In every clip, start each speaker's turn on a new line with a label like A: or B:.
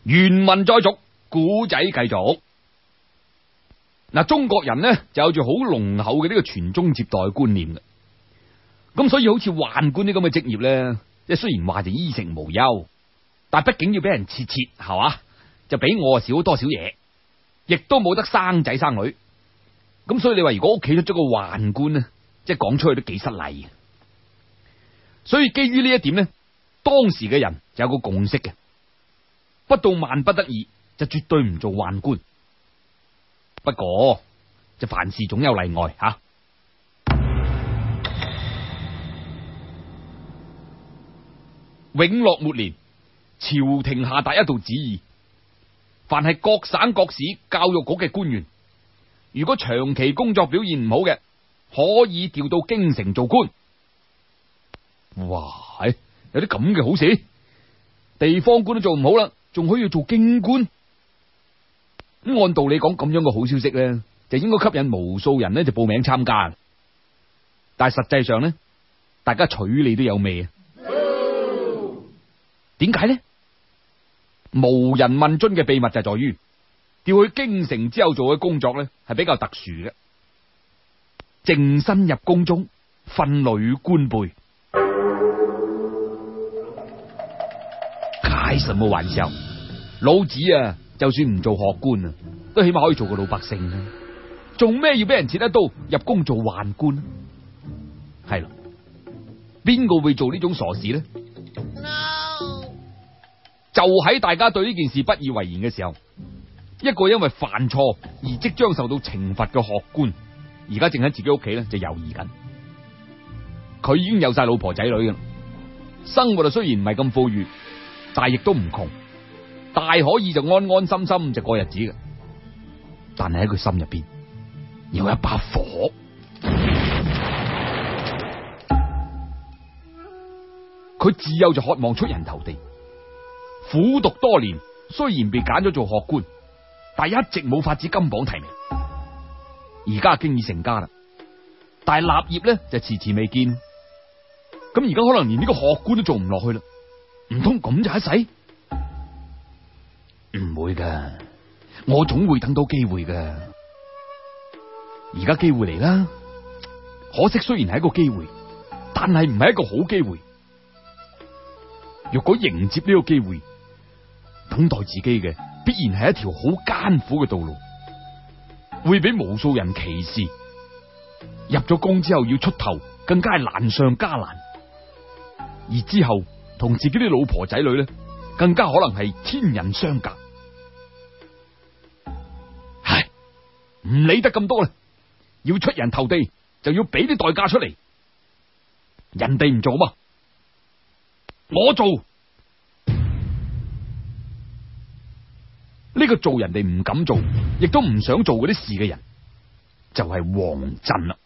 A: 原文再續，古仔繼續。嗱，中國人呢就有住好濃厚嘅呢個傳宗接代嘅觀念嘅，咁所以好似宦官呢咁嘅職業咧，即係雖然話就衣食無憂，但係畢竟要俾人切係嘛，就比我少多少嘢，亦都冇得生仔生女，咁所以你話如果屋企出咗個宦官呢，即係講出去都幾失禮嘅。所以基於呢一點呢，當時嘅人就有個共識嘅，不到萬不得已就絕對唔做宦官。不過就凡事總有例外吓。永樂末年，朝廷下達一道旨意，凡係各省各市教育局嘅官員，如果長期工作表現唔好嘅，可以調到京城做官。哇，有啲咁嘅好事，地方官都做唔好啦，仲可以做京官。咁按道理講，咁樣嘅好消息咧，就應該吸引無數人咧就報名參加。但係實際上咧，大家取你都有味啊。點解咧？無人問津嘅秘密就在於，調去京城之後做嘅工作咧係比較特殊嘅。淨身入宮中，訓女官輩。開什麼玩笑？老子啊，就算唔做學官啊，都起碼可以做個老百姓啊！做咩要俾人切一刀入宮做宦官啊？係咯，邊個會做呢種傻事呢？ No! 就喺大家對呢件事不以為然嘅時候，一個因為犯錯而即將受到懲罰嘅學官，而家正喺自己屋企咧就猶豫緊。佢已經有晒老婆仔女嘅，生活啊雖然唔係咁富裕，但係亦都唔窮，大可以就安安心心就過日子嘅。但係喺佢心入邊有一把火，佢自幼就渴望出人頭地，苦讀多年，雖然被揀咗做學官，但係一直冇法子金榜題名。而家經已成家啦，但係立業咧就遲遲未見。咁而家可能連呢個學官都做唔落去啦，唔通咁就一世？唔會噶，我總會等到機會噶。而家機會嚟啦，可惜雖然係一個機會，但係唔係一個好機會。若果迎接呢個機會，等待自己嘅必然係一條好艱苦嘅道路，會俾無數人歧視。入咗宮之後要出頭，更加係難上加難。而之後同自己啲老婆仔女咧，更加可能係天人相隔。唉，唔理得咁多啦，要出人頭地就要俾啲代價出嚟。人哋唔做嘛，我做。呢個做人哋唔敢做，亦都唔想做嗰啲事嘅人，就係王振啦。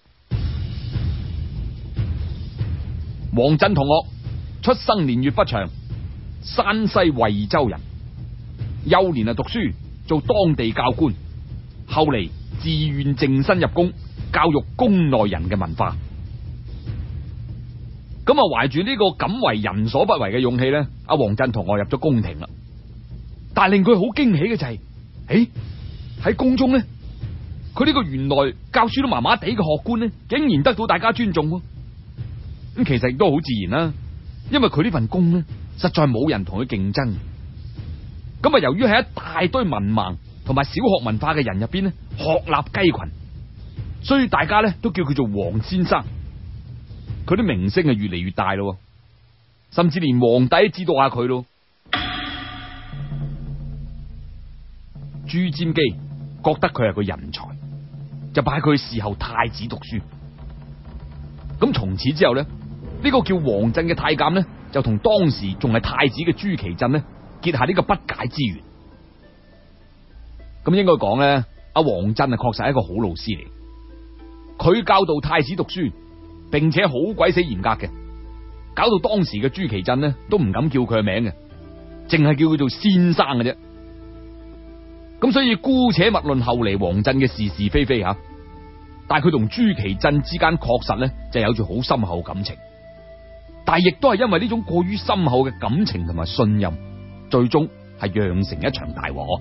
A: 王振同學出生年月不詳，山西惠州人，幼年讀書做當地教官，後嚟自願淨身入宮，教育宮內人嘅文化。咁啊，懷住呢個敢為人所不為嘅勇氣咧，阿王振同學入咗宮廷啦。但係令佢好驚喜嘅就係，喺宮中咧，佢呢個原來教書都麻麻地嘅學官咧，竟然得到大家尊重。咁其實亦都好自然啦，因為佢呢份工咧，實在冇人同佢競爭。咁啊，由於喺一大堆文盲同埋小學文化嘅人入邊咧，鶴立雞群，所以大家咧都叫佢做王先生。佢啲名聲啊越嚟越大咯，甚至連皇帝都知道下佢咯。朱瞻基覺得佢係個人才，就派佢侍候太子讀書。咁從此之後咧，呢個叫王振嘅太監咧，就同當時仲係太子嘅朱祁鎮咧結下呢個不解之緣。咁應該講咧，阿王振啊確實係一個好老師嚟，佢教導太子讀書，並且好鬼死嚴格嘅，搞到當時嘅朱祁鎮咧都唔敢叫佢嘅名嘅，淨係叫佢做先生嘅啫。咁所以姑且勿論後嚟王振嘅是是非非吓，但係佢同朱祁鎮之間確實咧就有住好深厚感情。但係亦都係因為呢種過於深厚嘅感情同埋信任，最終係釀成一場大禍。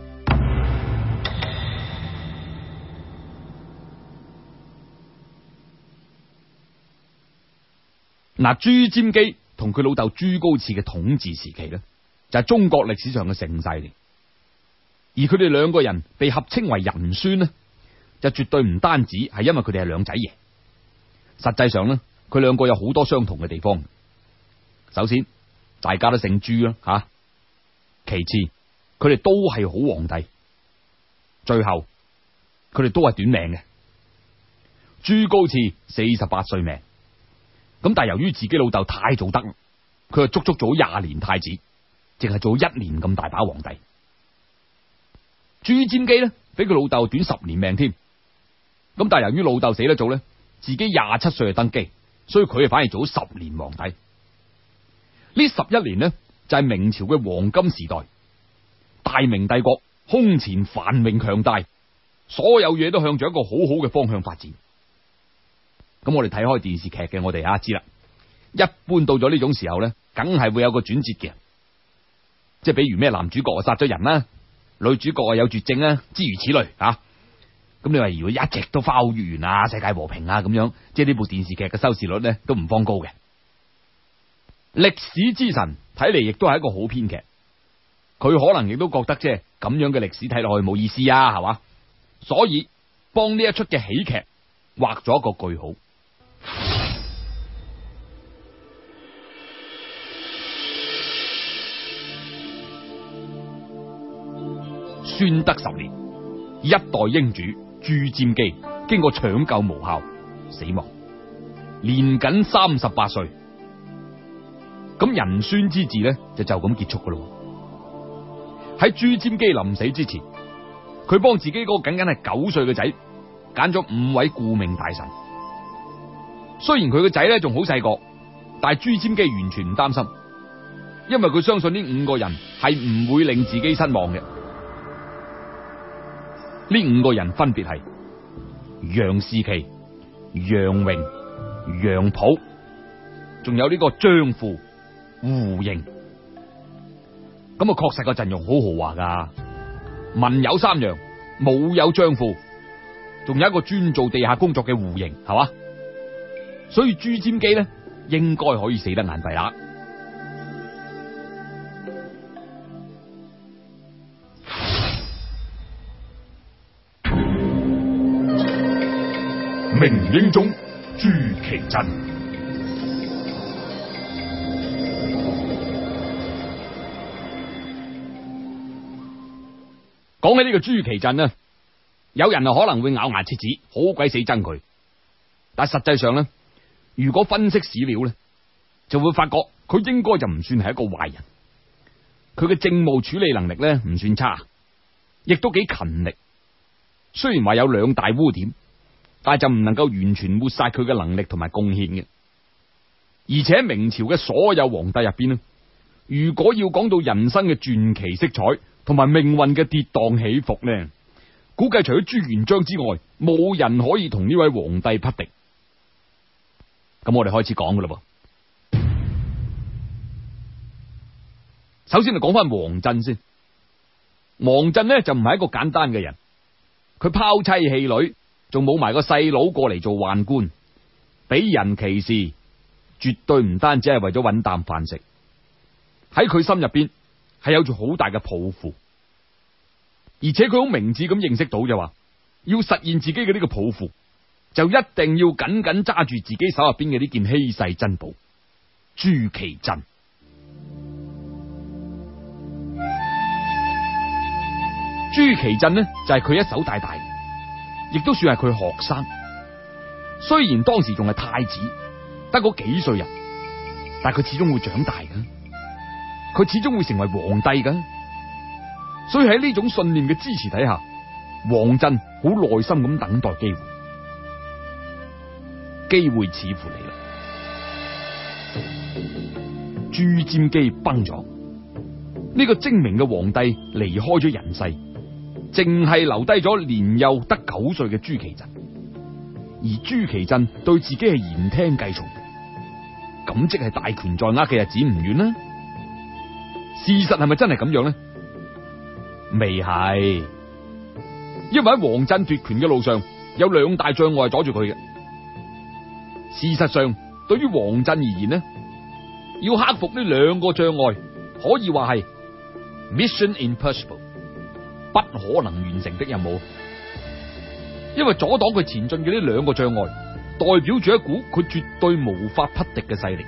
A: 嗱，朱瞻基同佢老豆朱高熾嘅統治時期咧，就係中國歷史上嘅盛世嚟。而佢哋兩個人被合稱為仁孫呢，就絕對唔單止係因為佢哋係兩仔爺，實際上呢，佢兩個有好多相同嘅地方。首先，大家都姓朱啦，吓；其次，佢哋都係好皇帝；最後，佢哋都係短命嘅。朱高熾48歲命。咁但係由於自己老豆太做得，佢就足足做20年太子，淨係做1年咁大把皇帝。朱瞻基呢，比佢老豆短10年命添。咁但係由於老豆死得早呢，自己27歲就登基，所以佢反而做咗10年皇帝。呢11年呢，就係明朝嘅黃金時代，大明帝國空前繁榮強大，所有嘢都向住一個好好嘅方向發展。咁我哋睇開電視劇嘅，我哋知啦。一般到咗呢種時候咧，梗係會有個轉折嘅，即係比如咩男主角殺咗人啦，女主角有絕症啦，諸如此類吓。咁你話如果一直都花好月圓啊，世界和平啊咁樣，即係呢部電視劇嘅收視率咧都唔方高嘅。歷史之神睇嚟亦都係一個好編劇，佢可能亦都覺得即係咁樣嘅歷史睇落去冇意思啊，係嘛？所以幫呢一出嘅喜劇畫咗一個句號。宣德10年，一代英主朱瞻基經過搶救無效死亡，年僅38歲。咁仁孫之治呢，就咁結束噶咯。喺朱瞻基臨死之前，佢幫自己嗰個僅僅係9歲嘅仔揀咗5位顧命大臣。雖然佢個仔咧仲好細個，但係朱瞻基完全唔擔心，因為佢相信呢5個人係唔會令自己失望嘅。呢5個人分別係楊士奇、楊榮、楊溥，仲有呢個張富、胡盈。咁啊，確實個陣容好豪華噶，文有3楊，武有張富，仲有一個專做地下工作嘅胡盈，係嘛？所以朱瞻基呢，應該可以死得眼閉啦。
B: 明英宗朱祁鎮。
A: 講起呢個朱祁鎮呢，有人可能會咬牙切齒，好鬼死憎佢。但係實際上呢，如果分析史料呢，就會發覺佢應該就唔算係一個壞人。佢嘅政務處理能力呢，唔算差，亦都幾勤力。雖然話有2大污點，但係就唔能夠完全抹殺佢嘅能力同埋貢獻嘅。而且明朝嘅所有皇帝入邊呢，如果要講到人生嘅傳奇色彩同埋命運嘅跌宕起伏呢，估計除咗朱元璋之外，冇人可以同呢位皇帝匹敵。咁我哋開始講噶啦噃。首先就講翻王振先。王振呢就唔係一個簡單嘅人，佢拋妻棄女，仲冇埋個細佬過嚟做宦官，俾人歧視，絕對唔單止係為咗搵啖飯食。喺佢心入邊係有住好大嘅抱負，而且佢好明智咁認識到就話，要實現自己嘅呢個抱負，就一定要緊緊揸住自己手入邊嘅呢件稀世珍寶朱祁鎮。朱祁鎮呢就係佢一手帶大嘅，亦都算係佢學生。雖然當時仲係太子，得嗰幾歲人，但係佢始終會長大嘅，佢始終會成為皇帝嘅。所以喺呢種信念嘅支持底下，王振好耐心咁等待機會，機會似乎嚟啦。朱瞻基崩咗，呢個精明嘅皇帝離開咗人世，淨係留低咗年幼得9歲嘅朱祁鎮。而朱祁鎮對自己係言聽計從，咁即係大權在握嘅日子唔遠啦。事實係咪真係咁樣呢？ 未係，因為喺王振奪權嘅路上有兩大障礙阻住佢嘅。事實上，對於王振而言呢，要克服呢兩個障礙，可以話係 mission impossible， 不可能完成的任務。因為阻擋佢前進嘅呢兩個障礙，代表住一股佢絕對無法匹敵嘅勢力。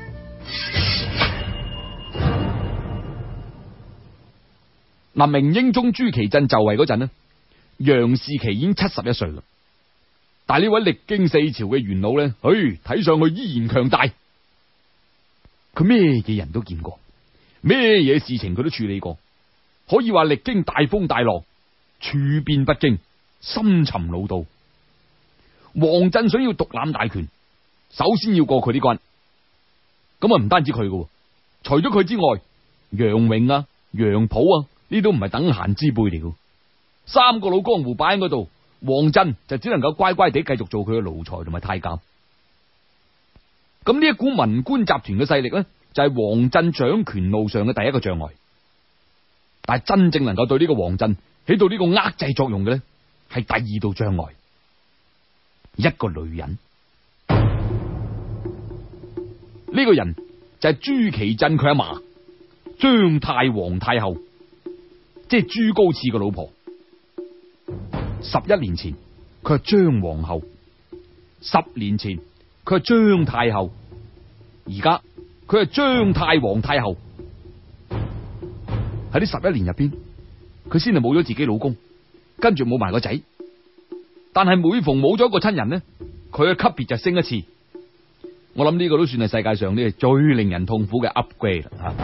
A: 嗱，明英宗朱祁鎮就位嗰陣呢，楊士奇已經71歲啦。但係呢位歷經四朝嘅元老咧，睇上去依然強大。佢咩嘢人都見過，咩嘢事情佢都處理過，可以話歷經大風大浪，處變不驚，深沉老道。王振想要獨攬大權，首先要過佢呢關。咁啊，唔單止佢嘅，除咗佢之外，楊永啊、楊溥啊，呢都唔係等閒之輩嚟嘅。三個老江湖擺喺嗰度，王振就只能夠乖乖地繼續做佢嘅奴才同埋太監。咁呢一股文官集團嘅勢力呢，就係王振掌權路上嘅第一個障礙。但係真正能夠對呢個王振起到呢個遏制作用嘅呢，係第二道障礙，一個女人。呢個人就係朱祁鎮佢阿嫲張太皇太后，即係朱高熾嘅老婆。11年前佢係張皇后，10年前佢係張太后，而家佢係張太皇太后。喺呢11年入邊，佢先係冇咗自己老公，跟住冇埋個仔。但係每逢冇咗一個親人呢，佢嘅級別就升一次。我諗呢個都算係世界上呢最令人痛苦嘅 upgrade 啦。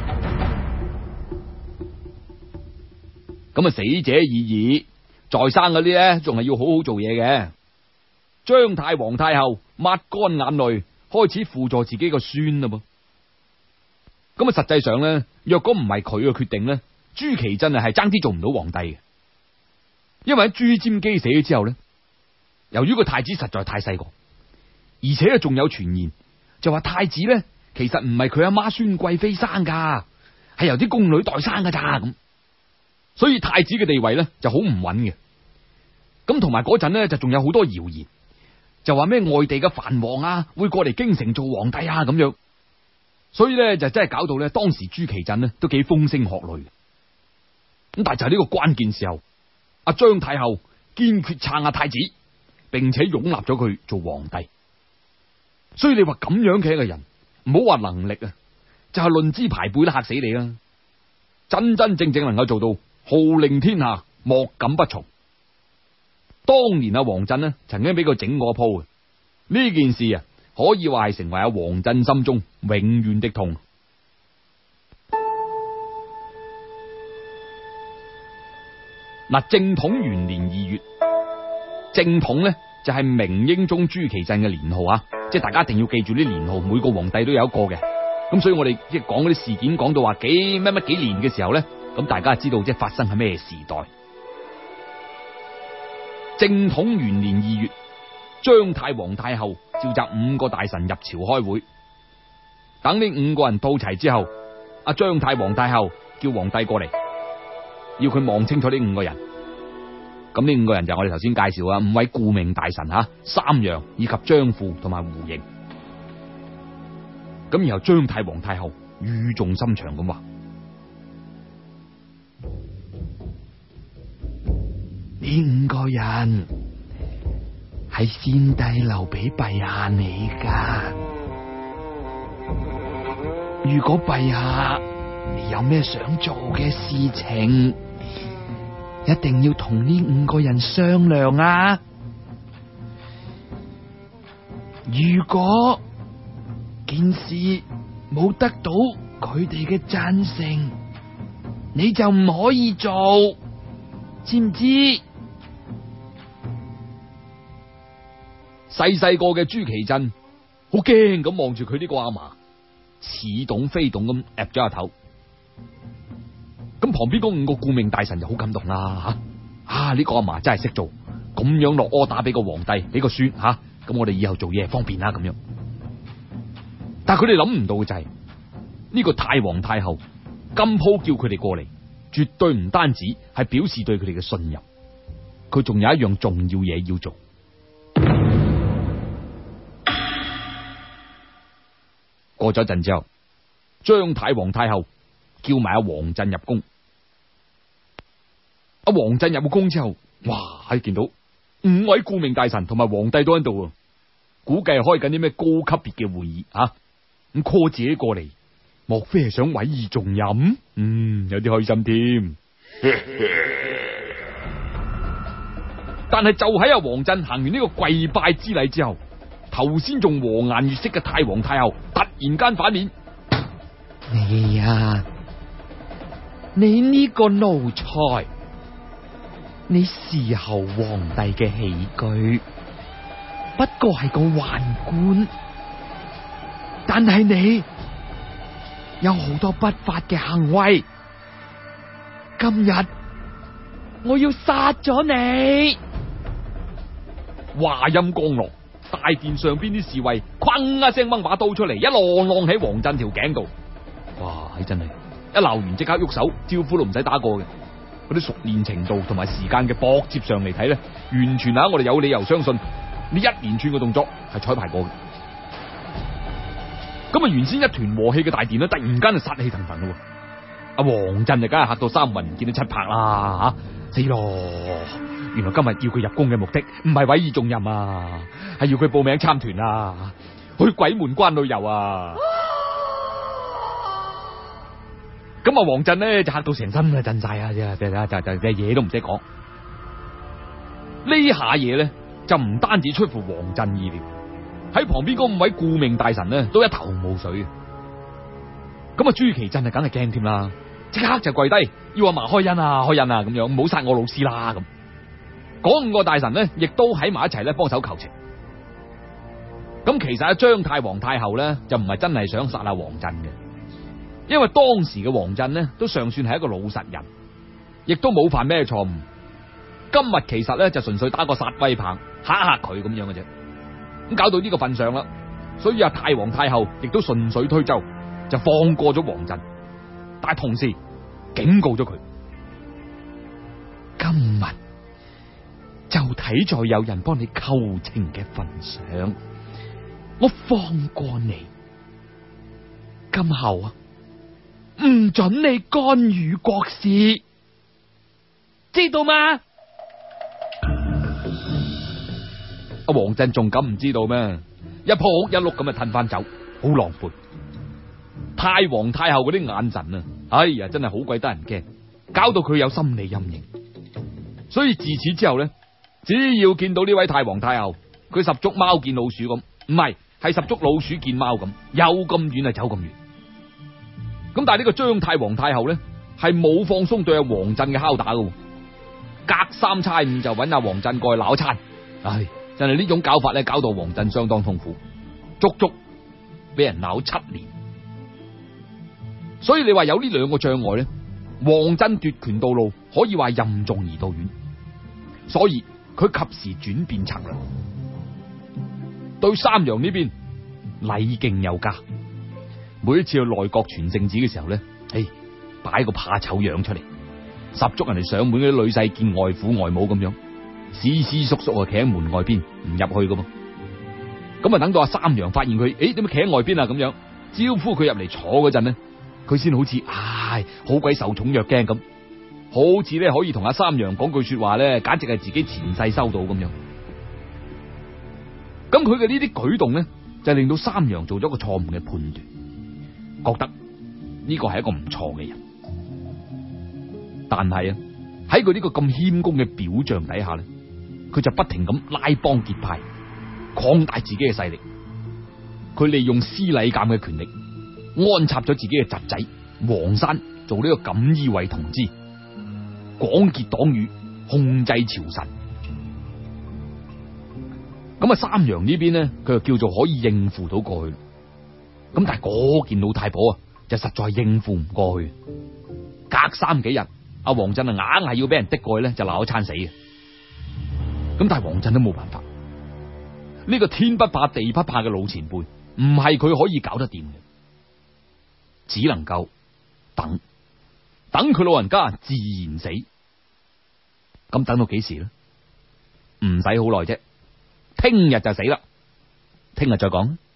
A: 咁啊，死者已矣，在生嗰啲咧，仲係要好好做嘢嘅。張太皇太后抹乾眼淚，開始輔助自己個孫啦噃。咁啊，實際上咧，若果唔係佢嘅決定咧，朱祁鎮係爭啲做唔到皇帝嘅。因為喺朱瞻基死咗之後咧，由於個太子實在太細個，而且仲有傳言就話太子咧其實唔係佢阿媽孫貴妃生噶，係由啲宮女代生噶咋咁。所以太子嘅地位咧就好唔穩嘅。咁同埋嗰陣咧就仲有好多謠言，就話咩外地嘅藩王啊會過嚟京城做皇帝啊咁樣。所以咧就真係搞到咧當時朱祁鎮咧都幾風聲鶴唳。咁但係就係呢個關鍵時候，阿張太后堅決撐阿太子，並且擁立咗佢做皇帝。所以你話咁樣嘅一個人，唔好話能力啊，就係論資排輩都嚇死你啦。真真正正能夠做到號令天下，莫敢不從。當年阿王振呢曾經俾佢整過一鋪嘅呢件事啊，可以話係成為阿王振心中永遠的痛。嗱，正統元年2月，正統呢就係明英宗朱祁鎮嘅年號啊，即係大家一定要記住啲年號，每個皇帝都有一個嘅。咁所以我哋即係講嗰啲事件，講到話幾年嘅時候咧，咁大家就知道即係發生喺咩時代。正統元年2月，張太皇太后召集5個大臣入朝開會。等呢5個人到齊之後，阿張太皇太后叫皇帝過嚟，要佢望清楚呢5個人。咁呢5個人就係我哋頭先介紹啊，5位顧命大臣吓，三陽以及張富同埋胡盈。咁然後張太皇太后語重心長咁話：呢5個人係先帝留俾陛下你噶，如果陛下你有咩想做嘅事情，一定要同呢5個人商量啊！如果件事冇得到佢哋嘅贊成，你就唔可以做，知唔知？細個嘅朱祁鎮好驚咁望住佢呢個阿嫲，似懂非懂咁岌咗下頭。咁旁邊嗰5個顧命大臣就好感動啦吓，呢個阿嫲真係識做，咁樣落柯打俾個皇帝，俾個孫吓，咁我哋以後做嘢方便啦咁樣。但係佢哋諗唔到嘅就係呢個太皇太后今鋪叫佢哋過嚟，絕絕對唔單止係表示對佢哋嘅信任，佢仲有一樣重要嘢要做。過咗一陣之後，張太皇太后叫埋阿王振入宮。阿王振入咗宮之後，哇！見到5位顧命大臣同埋皇帝都喺度，估計係開緊啲咩高級別嘅會議啊！咁 call 自己過嚟，莫非係想委以重任？有啲開心添。但係就喺阿王振行完呢個跪拜之禮之後，頭先仲和顏悅色嘅太皇太后突然間反面。
C: 你呀，你呢個奴才，你侍候皇帝嘅器具，不過係個宦官，但係你有好多不法嘅行為，今日我要殺咗你！
A: 話音剛落，大殿上邊啲侍衛哐一聲掹把刀出嚟，一晾喺王振條頸度。哇！真係一鬧完即刻喐手，招呼都唔使打過嘅。嗰啲熟練程度同埋時間嘅搏接上嚟睇咧，完全我哋有理由相信呢一連串嘅動作係彩排過嘅。咁啊，原先一團和氣嘅大殿咧，突然間就殺氣騰騰咯。阿王振就梗係嚇到三魂見到七魄啦，死咯！原來今日要佢入宮嘅目的唔係委以重任啊，係要佢報名參團啊，去鬼門關旅遊啊！咁啊，王振呢就嚇到成身啊震晒啊，就嘢都唔識講。呢下嘢咧就唔單止出乎王振意料，喺旁邊嗰5位顧命大臣呢都一頭霧水。咁啊，朱祁鎮啊梗係驚添啦，即刻就跪低要阿嫲開恩啊開恩啊咁樣，唔好殺我老師啦咁。嗰5個大臣呢亦都喺埋一齊咧幫手求情。咁其實阿張太皇太后咧就唔係真係想殺阿王振嘅。因為當時嘅王振呢，都尚算係一個老實人，亦都冇犯咩錯誤。今日其實咧就純粹打個殺威棒，嚇嚇佢咁樣嘅啫。咁搞到呢個份上啦，所以阿太皇太后亦都順水推舟，就放過咗王振，但係同時警告咗佢：
C: 今日就睇在有人幫你求情嘅份上，我放過你。今後啊，唔准你干預國事，知道嗎？
A: 阿王振仲敢唔知道咩？一仆一碌咁啊褪翻走，好狼狽。太皇太后嗰啲眼神啊，哎呀，真係好鬼得人驚，搞到佢有心理陰影。所以自此之後咧，只要見到呢位太皇太后，佢十足貓見老鼠咁，唔係十足老鼠見貓咁，有咁遠啊走咁遠。咁但係呢個張太皇太后咧，係冇放鬆對阿王振嘅敲打噶，隔3差5就揾阿王振過去鬧餐。唉，真係呢種搞法咧，搞到王振相當痛苦，足足俾人鬧7年。所以你話有呢2個障礙咧，王振奪權道路可以話任重而道遠。所以佢及時轉變策略，對三陽呢邊禮敬有加。每一次去內閣傳聖旨嘅時候咧，擺個怕醜樣出嚟，十足人哋上門嗰啲女婿見外父外母咁樣，斯斯縮縮啊企喺門外邊唔入去噶嘛。咁啊等到阿三陽發現佢，點解企喺外邊啊咁樣，招呼佢入嚟坐嗰陣呢，佢先好似好鬼受寵若驚咁，好似咧可以同阿三陽講句說話咧，簡直係自己前世收到咁樣。咁佢嘅呢啲舉動咧，就令到三陽做咗個錯誤嘅判斷，覺得呢個係一個唔錯嘅人。但係喺佢呢個咁謙恭嘅表象底下咧，佢就不停咁拉幫結派，擴大自己嘅勢力。佢利用司禮監嘅權力，安插咗自己嘅侄仔黃山做呢個錦衣衛同知，廣結黨羽，控制朝臣。咁啊，三陽呢邊呢，佢就叫做可以應付到過去。咁但係嗰件老太婆就實在係應付唔過去。隔3幾日，阿王振硬係要俾人逼過去咧，就鬧一餐死嘅。咁但係王振都冇辦法，呢個天不怕地不怕嘅老前輩，唔係佢可以搞得掂嘅，只能夠等。 等佢老人家自然死。咁等到幾時呢？唔使好耐啫，聽日就死啦。聽日再講。